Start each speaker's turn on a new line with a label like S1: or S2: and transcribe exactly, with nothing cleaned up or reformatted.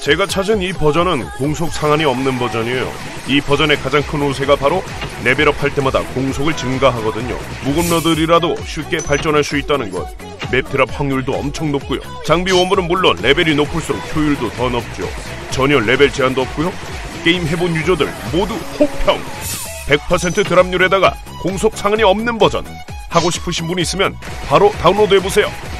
S1: 제가 찾은 이 버전은 공속 상한이 없는 버전이에요. 이 버전의 가장 큰 우세가 바로 레벨업 할 때마다 공속을 증가하거든요. 무급러들이라도 쉽게 발전할 수 있다는 것. 맵드랍 확률도 엄청 높고요. 장비 원본은 물론 레벨이 높을수록 효율도 더 높죠. 전혀 레벨 제한도 없고요. 게임 해본 유저들 모두 호평! 백 퍼센트 드랍률에다가 공속 상한이 없는 버전. 하고 싶으신 분이 있으면 바로 다운로드해보세요.